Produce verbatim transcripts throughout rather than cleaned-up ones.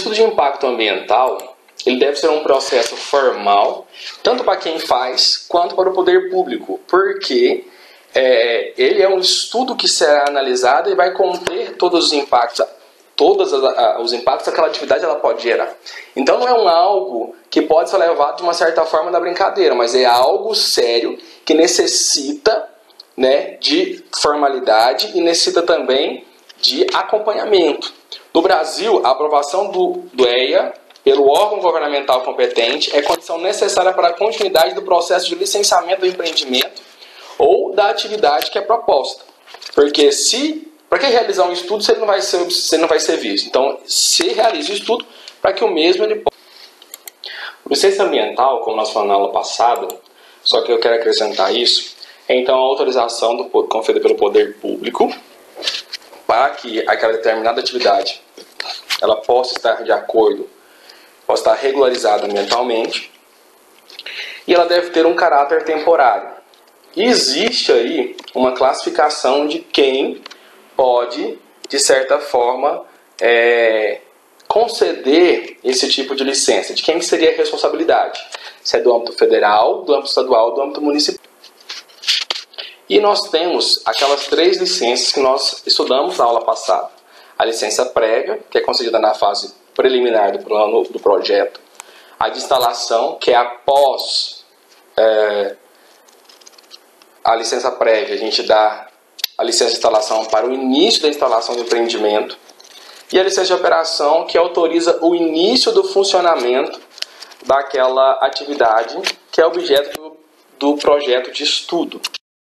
estudo de impacto ambiental, ele deve ser um processo formal, tanto para quem faz, quanto para o poder público, porque é, ele é um estudo que será analisado e vai conter todos os impactos, todos os impactos que aquela atividade ela pode gerar. Então não é um algo que pode ser levado de uma certa forma na brincadeira, mas é algo sério que necessita, né, de formalidade e necessita também de acompanhamento. No Brasil, a aprovação do, do E I A pelo órgão governamental competente é condição necessária para a continuidade do processo de licenciamento do empreendimento ou da atividade que é proposta. Porque se, para que realizar um estudo se ele não vai ser, se ele não vai ser visto? Então, se realiza o estudo para que o mesmo ele possa. Licença ambiental, como nós falamos na aula passada, só que eu quero acrescentar isso, é então a autorização do, conferida pelo poder público para que aquela determinada atividade ela possa estar de acordo, possa estar regularizada ambientalmente, e ela deve ter um caráter temporário. E existe aí uma classificação de quem pode, de certa forma, é, conceder esse tipo de licença, de quem seria a responsabilidade, se é do âmbito federal, do âmbito estadual, do âmbito municipal. E nós temos aquelas três licenças que nós estudamos na aula passada. A licença prévia, que é concedida na fase preliminar do plano do projeto. A de instalação, que é após é, a licença prévia, a gente dá a licença de instalação para o início da instalação do empreendimento. E a licença de operação, que autoriza o início do funcionamento daquela atividade, que é objeto do, do projeto de estudo.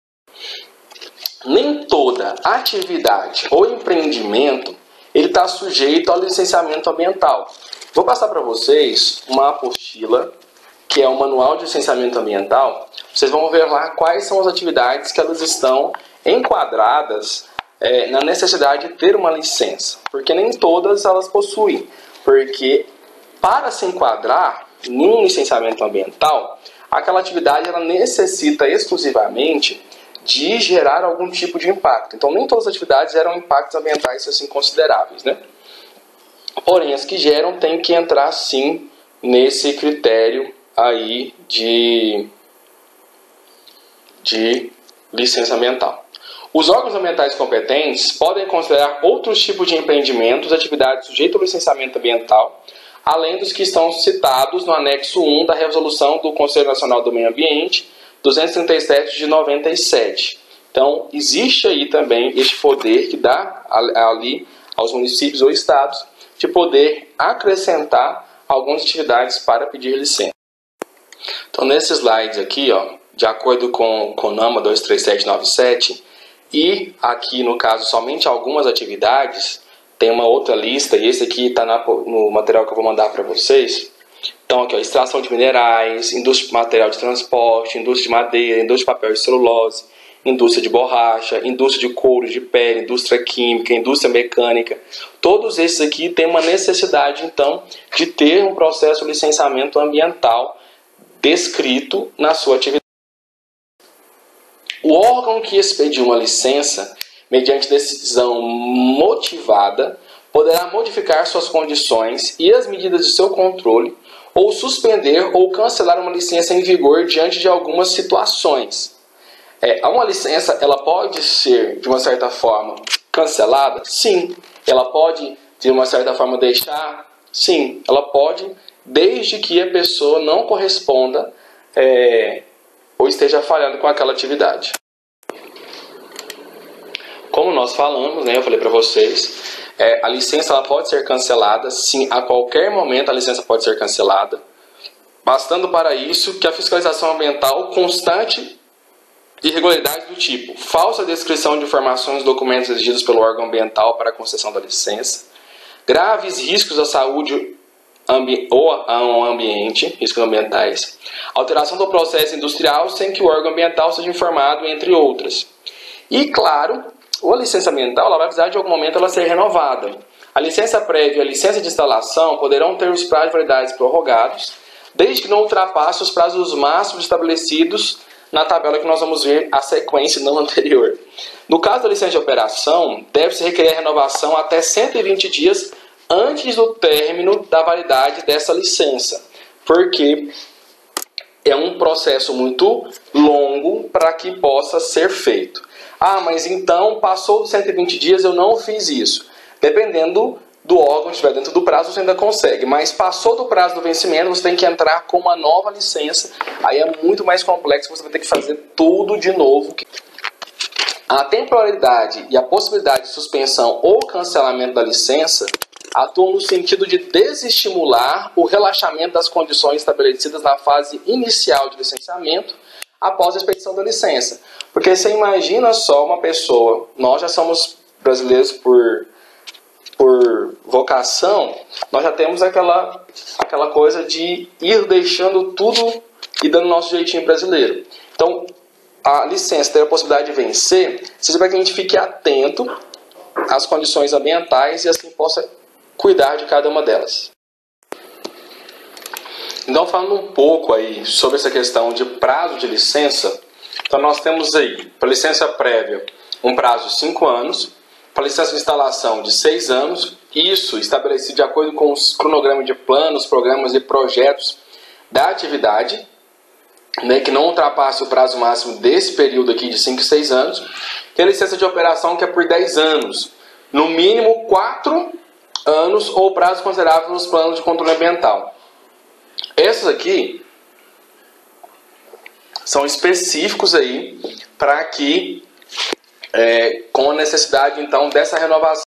Nem toda atividade ou empreendimento ele está sujeito ao licenciamento ambiental. Vou passar para vocês uma apostila, que é o Manual de Licenciamento Ambiental. Vocês vão ver lá quais são as atividades que elas estão enquadradas é, na necessidade de ter uma licença. Porque nem todas elas possuem. Porque para se enquadrar em um licenciamento ambiental, aquela atividade ela necessita exclusivamente de gerar algum tipo de impacto. Então, nem todas as atividades geram impactos ambientais assim consideráveis, né? Porém, as que geram têm que entrar, sim, nesse critério aí de, de licença ambiental. Os órgãos ambientais competentes podem considerar outros tipos de empreendimentos, atividades sujeitas ao licenciamento ambiental, além dos que estão citados no anexo um da Resolução do Conselho Nacional do Meio Ambiente, duzentos e trinta e sete de noventa e sete. Então, existe aí também este poder que dá ali aos municípios ou estados de poder acrescentar algumas atividades para pedir licença. Então, nesse slide aqui, ó, de acordo com o CONAMA dois três sete nove sete, e aqui no caso somente algumas atividades, tem uma outra lista, e esse aqui está no material que eu vou mandar para vocês. Então, aqui, ó, extração de minerais, indústria de material de transporte, indústria de madeira, indústria de papel e celulose, indústria de borracha, indústria de couro, de pele, indústria química, indústria mecânica. Todos esses aqui têm uma necessidade, então, de ter um processo de licenciamento ambiental descrito na sua atividade. O órgão que expediu uma licença, mediante decisão motivada, poderá modificar suas condições e as medidas de seu controle, ou suspender ou cancelar uma licença em vigor diante de algumas situações. É, uma licença ela pode ser, de uma certa forma, cancelada? Sim. Ela pode, de uma certa forma, deixar? Sim. Ela pode, desde que a pessoa não corresponda é, ou esteja falhando com aquela atividade. Como nós falamos, né, eu falei para vocês, é, a licença ela pode ser cancelada, sim, a qualquer momento a licença pode ser cancelada, bastando para isso que a fiscalização ambiental constante de irregularidades do tipo falsa descrição de informações e documentos exigidos pelo órgão ambiental para a concessão da licença, graves riscos à saúde ambi ou ao ambiente, riscos ambientais, alteração do processo industrial sem que o órgão ambiental seja informado, entre outras. E, claro, a licença ambiental ela vai precisar de algum momento ela ser renovada. A licença prévia e a licença de instalação poderão ter os prazos de validade prorrogados, desde que não ultrapasse os prazos máximos estabelecidos na tabela que nós vamos ver a sequência não anterior. No caso da licença de operação, deve-se requerer a renovação até cento e vinte dias antes do término da validade dessa licença, porque é um processo muito longo para que possa ser feito. Ah, mas então passou dos cento e vinte dias, eu não fiz isso. Dependendo do órgão, se estiver dentro do prazo, você ainda consegue. Mas passou do prazo do vencimento, você tem que entrar com uma nova licença. Aí é muito mais complexo, você vai ter que fazer tudo de novo. A temporalidade e a possibilidade de suspensão ou cancelamento da licença atuam no sentido de desestimular o relaxamento das condições estabelecidas na fase inicial de licenciamento após a expedição da licença. Porque você imagina só uma pessoa, nós já somos brasileiros por, por vocação, nós já temos aquela, aquela coisa de ir deixando tudo e dando nosso jeitinho brasileiro. Então, a licença ter a possibilidade de vencer, seja para que a gente fique atento às condições ambientais e assim possa cuidar de cada uma delas. Então, falando um pouco aí sobre essa questão de prazo de licença, então nós temos aí, para licença prévia, um prazo de cinco anos, para licença de instalação de seis anos, isso estabelecido de acordo com os cronogramas de planos, programas e projetos da atividade, né, que não ultrapasse o prazo máximo desse período aqui de cinco e seis anos, e a licença de operação que é por dez anos, no mínimo quatro anos ou prazo considerável nos planos de controle ambiental. Esses aqui são específicos aí para que, é, com a necessidade então dessa renovação